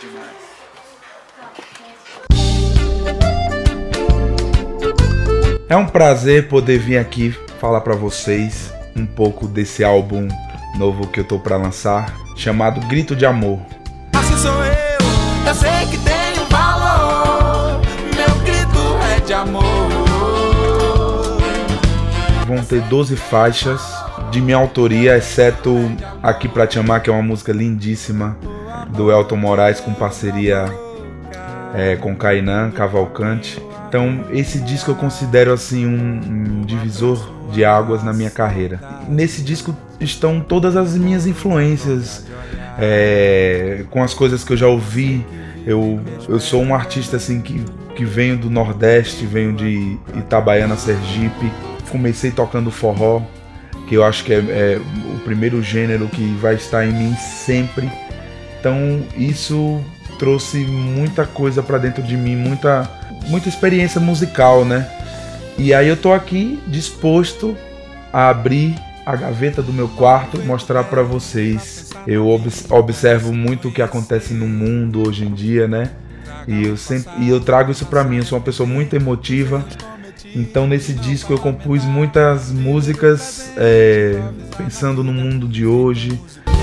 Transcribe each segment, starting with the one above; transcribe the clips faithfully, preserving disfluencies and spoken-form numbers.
É um prazer poder vir aqui falar para vocês um pouco desse álbum novo que eu tô para lançar, chamado Grito de Amor. Assim sou eu, eu sei que tenho valor, meu grito é de amor. Vão ter doze faixas de minha autoria, exceto Aqui Pra Te Amar, que é uma música lindíssima do Elton Moraes com parceria é, com Kainan Cavalcante. Então esse disco eu considero assim um, um divisor de águas na minha carreira. Nesse disco estão todas as minhas influências, é, com as coisas que eu já ouvi. Eu, eu sou um artista assim que, que venho do Nordeste, venho de Itabaiana, Sergipe. Comecei tocando forró, que eu acho que é, é o primeiro gênero que vai estar em mim sempre. Então isso trouxe muita coisa para dentro de mim, muita, muita experiência musical, né? E aí eu tô aqui disposto a abrir a gaveta do meu quarto, mostrar para vocês. Eu observo muito o que acontece no mundo hoje em dia, né? E eu sempre, e eu trago isso para mim. Eu sou uma pessoa muito emotiva. Então nesse disco eu compus muitas músicas é, pensando no mundo de hoje.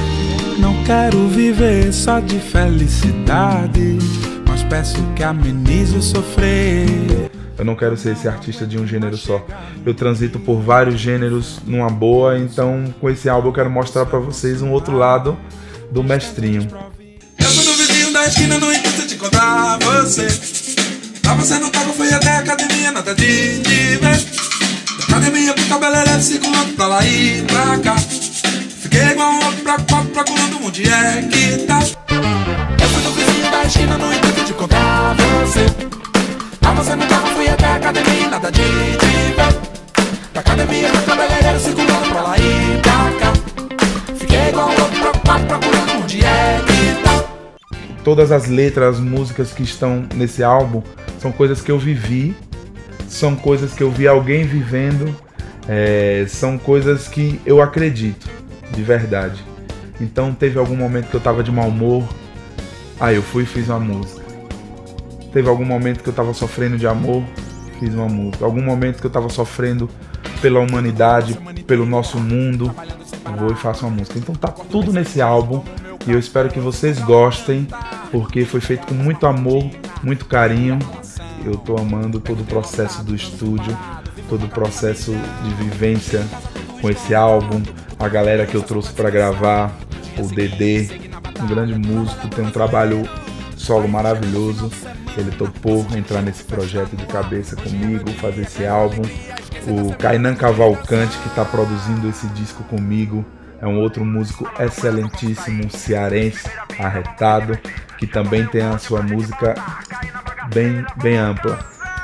Não quero viver só de felicidade, mas peço que amenize o sofrer. Eu não quero ser esse artista de um gênero só. Eu transito por vários gêneros numa boa, então com esse álbum eu quero mostrar pra vocês um outro lado do mestrinho. Eu sou do vizinho da esquina, no intuito de encontrar você. Pra você não tava, fui até a academia, nada de te ver. Da academia pro cabeleireiro, circulando pra lá e pra cá. Fiquei igual um outro pra quatro, procurando onde é que tá. Eu fui do vizinho da esquina, no intuito de encontrar você. Pra você não tava, fui até a academia, nada de te ver. Da academia pro cabeleireiro, circulando pra lá e pra cá. Fiquei igual um outro pra quatro, procurando onde é que tá. Todas as letras, as músicas que estão nesse álbum são coisas que eu vivi, são coisas que eu vi alguém vivendo, é, são coisas que eu acredito, de verdade. Então teve algum momento que eu tava de mau humor, aí eu fui e fiz uma música. Teve algum momento que eu tava sofrendo de amor, fiz uma música. Algum momento que eu tava sofrendo pela humanidade, pelo nosso mundo, eu vou e faço uma música. Então tá tudo nesse álbum. E eu espero que vocês gostem, porque foi feito com muito amor, muito carinho. Eu tô amando todo o processo do estúdio, todo o processo de vivência com esse álbum. A galera que eu trouxe para gravar, o Dedê, um grande músico, tem um trabalho solo maravilhoso. Ele topou entrar nesse projeto de cabeça comigo, fazer esse álbum. O Kainan Cavalcante, que está produzindo esse disco comigo, é um outro músico excelentíssimo, um cearense, arretado, que também tem a sua música bem, bem ampla.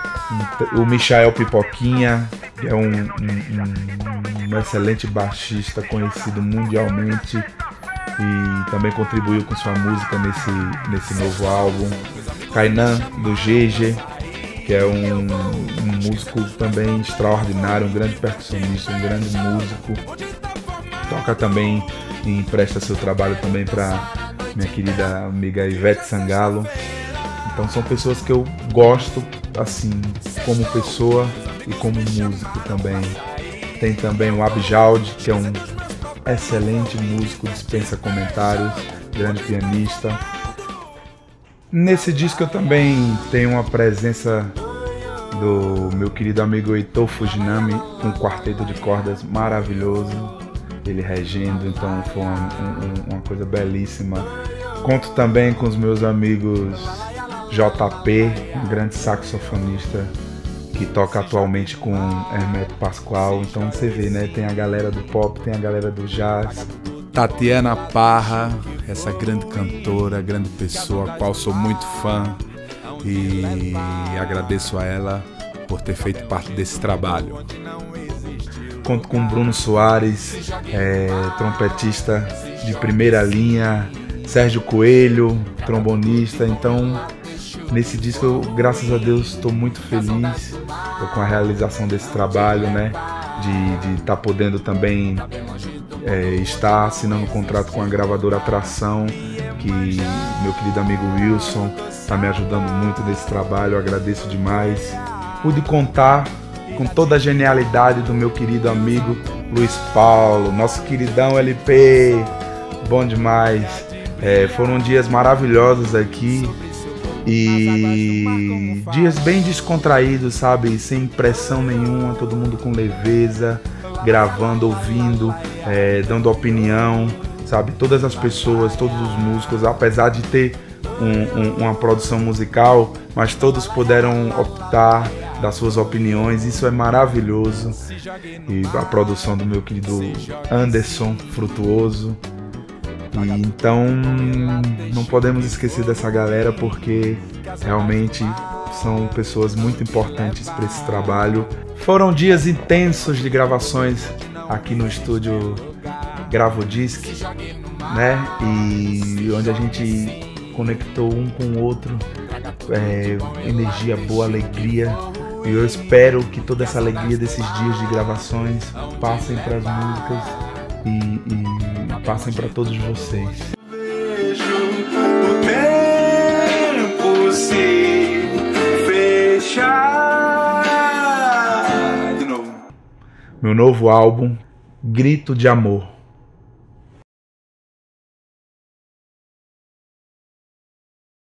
O Michael Pipoquinha, que é um, um, um excelente baixista, conhecido mundialmente, e também contribuiu com sua música nesse, nesse novo álbum. Kainan, do G G, que é um, um músico também extraordinário, um grande percussionista, um grande músico. Toca também e empresta seu trabalho também para minha querida amiga Ivete Sangalo. Então são pessoas que eu gosto assim como pessoa e como músico também. Tem também o Abjalde, que é um excelente músico, dispensa comentários, grande pianista. Nesse disco eu também tenho uma presença do meu querido amigo Heitor Fujinami, um quarteto de cordas maravilhoso. Ele regendo, então foi uma, um, uma coisa belíssima. Conto também com os meus amigos J P, um grande saxofonista que toca atualmente com Hermeto Pascoal. Então você vê, né? Tem a galera do pop, tem a galera do jazz. Tatiana Parra, essa grande cantora, grande pessoa, a qual sou muito fã e agradeço a ela por ter feito parte desse trabalho. Conto com Bruno Soares, é, trompetista de primeira linha, Sérgio Coelho, trombonista. Então, nesse disco, eu, graças a Deus, estou muito feliz com a realização desse trabalho, né? De estar tá podendo também é, estar assinando um contrato com a gravadora Atração que meu querido amigo Wilson está me ajudando muito nesse trabalho, eu agradeço demais. Pude contar com toda a genialidade do meu querido amigo Luiz Paulo, nosso queridão L P, bom demais. É, foram dias maravilhosos aqui e dias bem descontraídos, sabe? Sem pressão nenhuma, todo mundo com leveza, gravando, ouvindo, é, dando opinião, sabe? Todas as pessoas, todos os músicos, apesar de ter um, um, uma produção musical, mas todos puderam optar das suas opiniões, isso é maravilhoso. E a produção do meu querido Anderson Frutuoso. E então não podemos esquecer dessa galera, porque realmente são pessoas muito importantes para esse trabalho. Foram dias intensos de gravações aqui no estúdio Gravodisc, né? E onde a gente conectou um com o outro, é, energia boa, alegria. E eu espero que toda essa alegria desses dias de gravações passem para as músicas e, e passem para todos vocês. Vejo o tempo se fechar. De novo. Meu novo álbum, Grito de Amor.